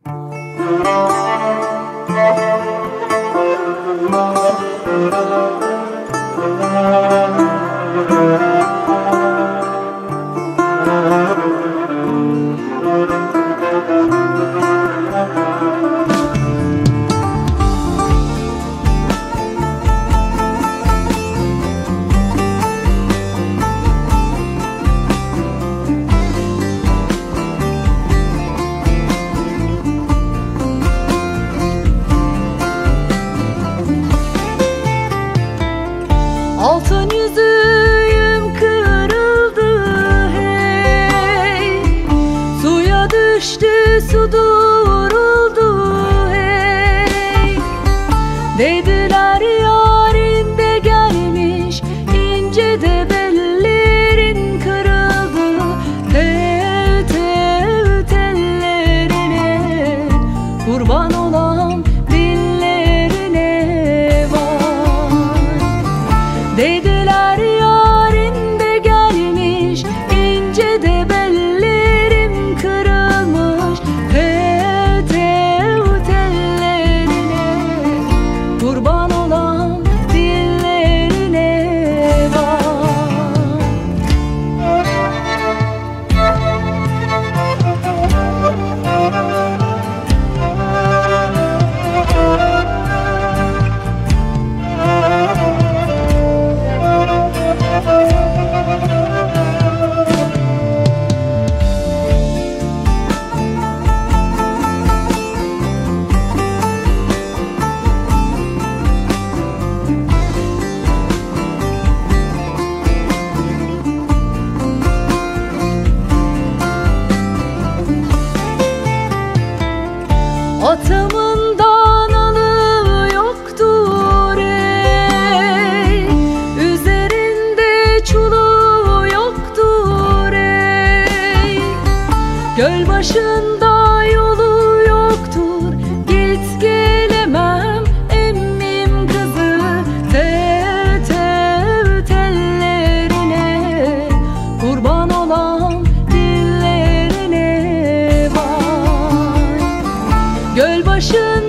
Altın yüzüğüm kırıldı hey, suya düştü su duruldu hey. Dediler yarın de gelmiş, ince de bellerin kırıldı. Tev tev tellerine kurban olan dillerine var. Dediler yarın de gelmiş, ince de bellerim kırılmış. Tev tev tellerine kurban olan dillerine var. Atımın danalı yoktur ey, üzerinde çulu yoktur ey. Göl başında yolu yoktur, git gelemem emmim kızı. Tev tev tellerine kurban olan dillerine var. Göl başında